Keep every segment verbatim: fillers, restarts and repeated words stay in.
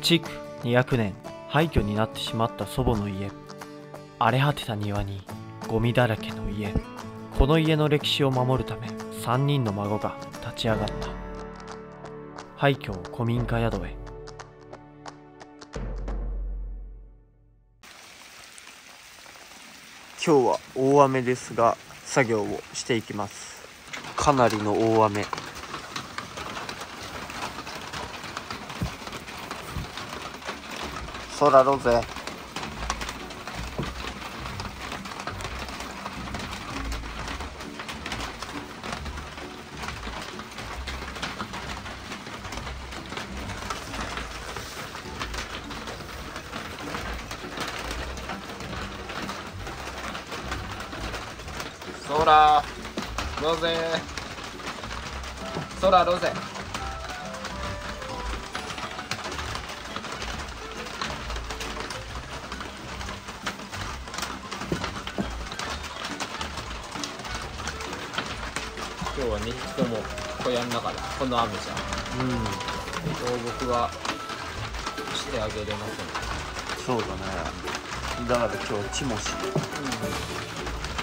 築にひゃくねん、廃墟になってしまった祖母の家。荒れ果てた庭にゴミだらけの家。この家の歴史を守るためさんにんの孫が立ち上がった。廃墟を古民家宿へ。今日は大雨ですが作業をしていきます。かなりの大雨。空ロゼ。 空ロゼ空ロゼ。今日はにひきとも小屋の中でこの雨じゃん。うん。僕はしてあげれません。 そうだね。だから今日チモシー。うん。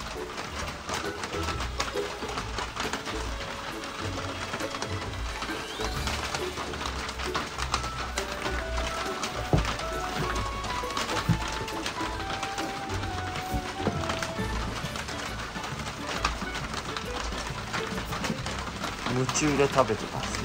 夢中で食べてますね。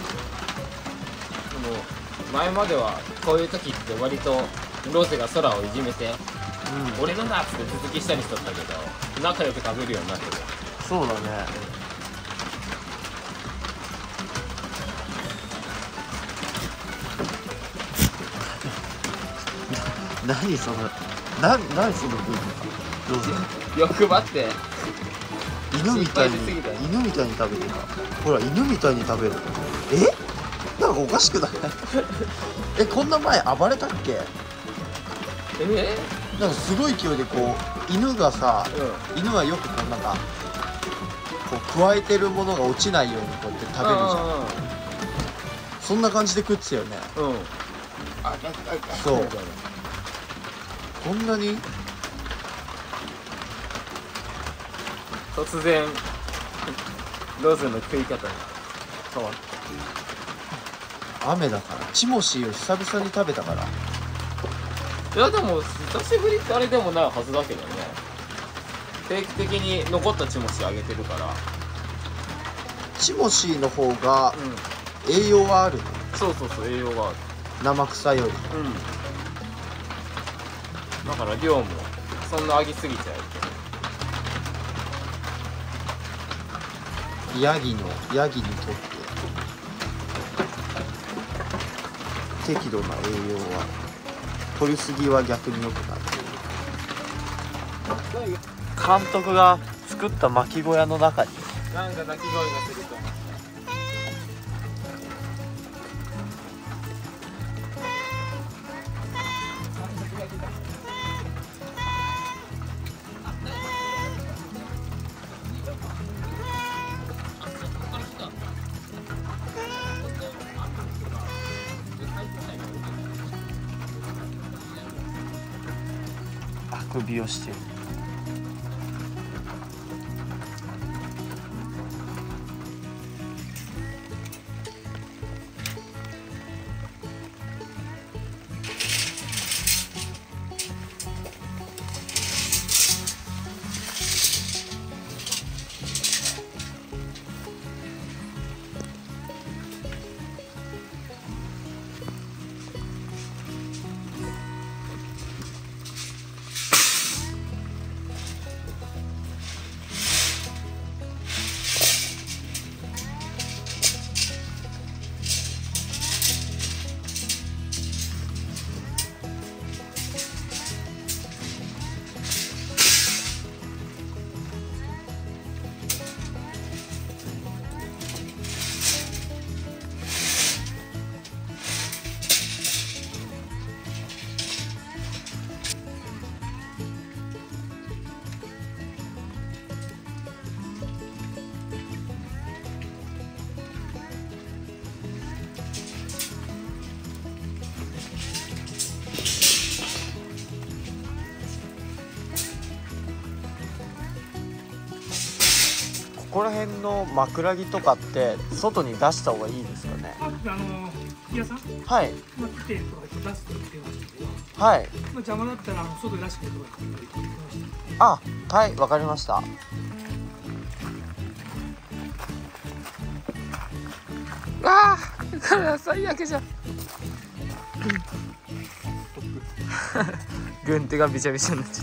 でも前まではこういう時って割とロゼが空をいじめて、うん、俺のなっつって続きしたりしとったけど仲良く食べるようになってる。 そうだね。何そのな何その文化。ロゼ欲張って犬みたいに犬みたいに食べてた。ほら犬みたいに食べる。えなんかおかしくないえこんな前暴れたっけ。 えなんかすごい勢いでこう犬がさ、うん、犬はよくこうなんかこう加えてるものが落ちないようにこうやって食べるじゃん。そんな感じで食ってたよね。うん。あそう。こんなに突然ロゼの食い方が変わった。 雨だからチモシーを久々に食べたから。 いやでも久しぶりってあれでもないはずだけどね。定期的に残ったチモシーあげてるから。 チモシーの方が栄養はあるの、 うん、そうそうそう栄養がある。 生臭より。 うんだから量もそんなあげすぎちゃうけどヤギのヤギにとって適度な栄養は取りすぎは逆に良くなる。監督が作った巻き小屋の中になんか鳴き声がすると思う。 あくびをしてる。 こら辺の枕木とかって外に出した方がいいですかね。 あ、あの木屋さん、 はい、 まあ、来てとか言って出すって言ってましたけど、 はい、 まあ、邪魔だったらあの外で出してくれとか言ってました。 あ、はい、わかりました。 わあ、これは最悪じゃん。軍手がびちゃびちゃになっちゃった。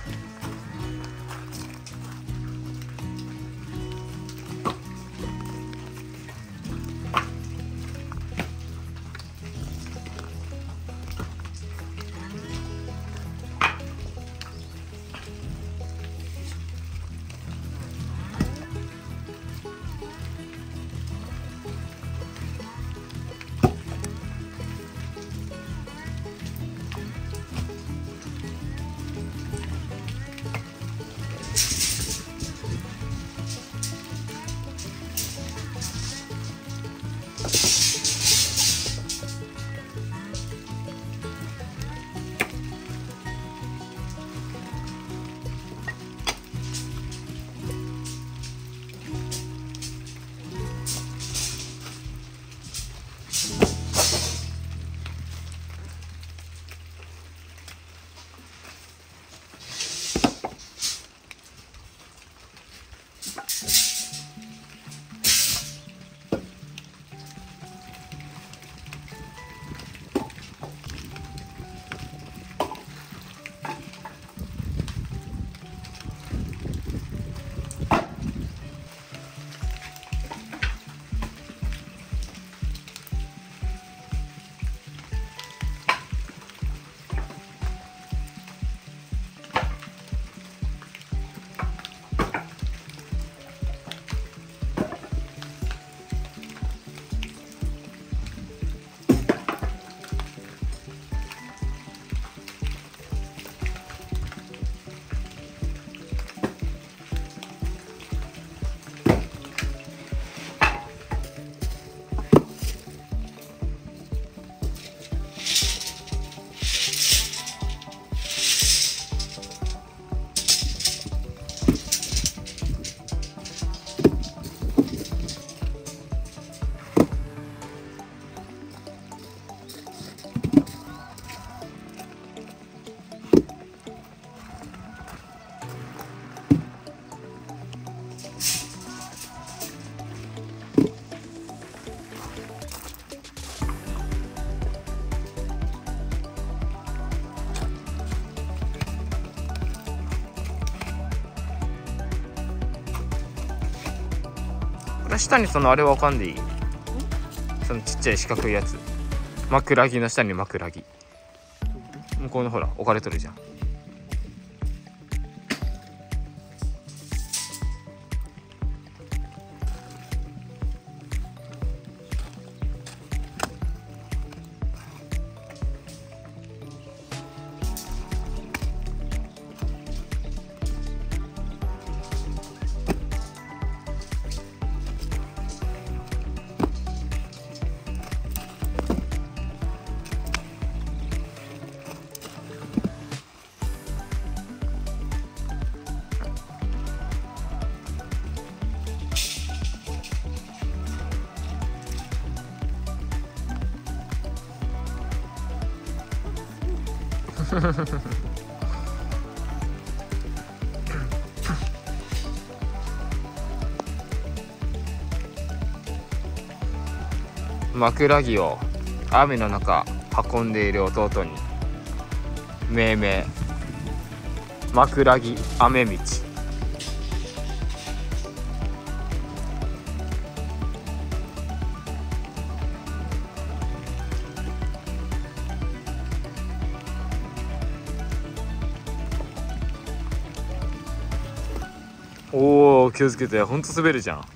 下にそのあれわかんでいい？そのちっちゃい四角いやつ、枕木の下に枕木、向こうのほら置かれとるじゃん。枕木を雨の中運んでいる弟に命名、枕木雨道。おー、気をつけて、ほんと滑るじゃん。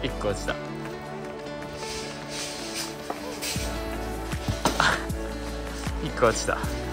いっこ落ちた。いっこ落ちた。